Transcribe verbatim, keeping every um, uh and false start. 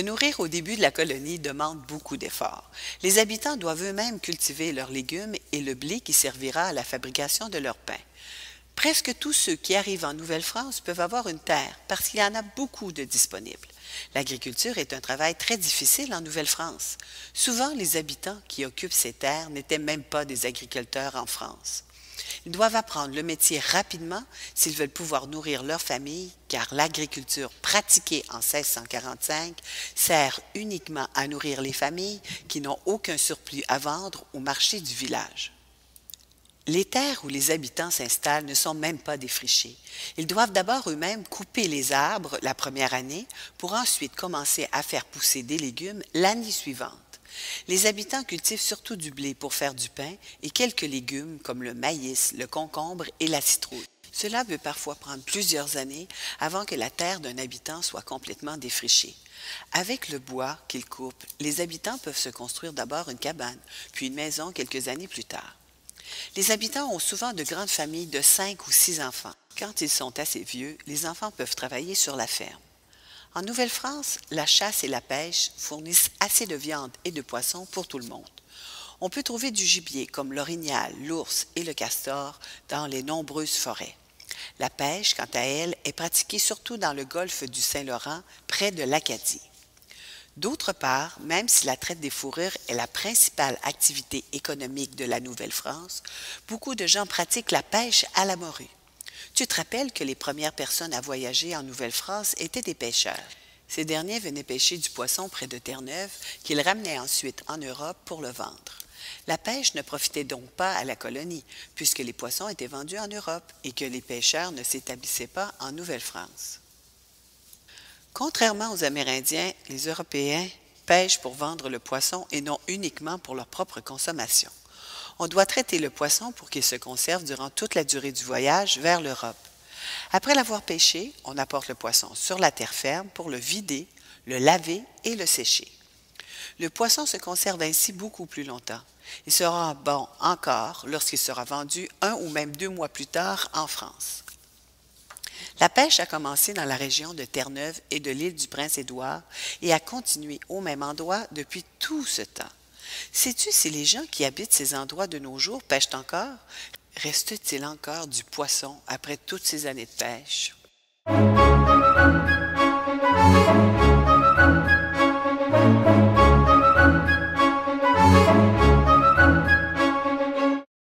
nourrir au début de la colonie demande beaucoup d'efforts. Les habitants doivent eux-mêmes cultiver leurs légumes et le blé qui servira à la fabrication de leur pain. Presque tous ceux qui arrivent en Nouvelle-France peuvent avoir une terre parce qu'il y en a beaucoup de disponibles. L'agriculture est un travail très difficile en Nouvelle-France. Souvent, les habitants qui occupent ces terres n'étaient même pas des agriculteurs en France. Ils doivent apprendre le métier rapidement s'ils veulent pouvoir nourrir leur famille, car l'agriculture pratiquée en seize cent quarante-cinq sert uniquement à nourrir les familles qui n'ont aucun surplus à vendre au marché du village. Les terres où les habitants s'installent ne sont même pas défrichées. Ils doivent d'abord eux-mêmes couper les arbres la première année pour ensuite commencer à faire pousser des légumes l'année suivante. Les habitants cultivent surtout du blé pour faire du pain et quelques légumes comme le maïs, le concombre et la citrouille. Cela peut parfois prendre plusieurs années avant que la terre d'un habitant soit complètement défrichée. Avec le bois qu'ils coupent, les habitants peuvent se construire d'abord une cabane, puis une maison quelques années plus tard. Les habitants ont souvent de grandes familles de cinq ou six enfants. Quand ils sont assez vieux, les enfants peuvent travailler sur la ferme. En Nouvelle-France, la chasse et la pêche fournissent assez de viande et de poissons pour tout le monde. On peut trouver du gibier comme l'orignal, l'ours et le castor dans les nombreuses forêts. La pêche, quant à elle, est pratiquée surtout dans le golfe du Saint-Laurent, près de l'Acadie. D'autre part, même si la traite des fourrures est la principale activité économique de la Nouvelle-France, beaucoup de gens pratiquent la pêche à la morue. Tu te rappelles que les premières personnes à voyager en Nouvelle-France étaient des pêcheurs. Ces derniers venaient pêcher du poisson près de Terre-Neuve, qu'ils ramenaient ensuite en Europe pour le vendre. La pêche ne profitait donc pas à la colonie, puisque les poissons étaient vendus en Europe et que les pêcheurs ne s'établissaient pas en Nouvelle-France. Contrairement aux Amérindiens, les Européens pêchent pour vendre le poisson et non uniquement pour leur propre consommation. On doit traiter le poisson pour qu'il se conserve durant toute la durée du voyage vers l'Europe. Après l'avoir pêché, on apporte le poisson sur la terre ferme pour le vider, le laver et le sécher. Le poisson se conserve ainsi beaucoup plus longtemps. Il sera bon encore lorsqu'il sera vendu un ou même deux mois plus tard en France. La pêche a commencé dans la région de Terre-Neuve et de l'île du Prince-Édouard et a continué au même endroit depuis tout ce temps. Sais-tu si les gens qui habitent ces endroits de nos jours pêchent encore? Reste-t-il encore du poisson après toutes ces années de pêche?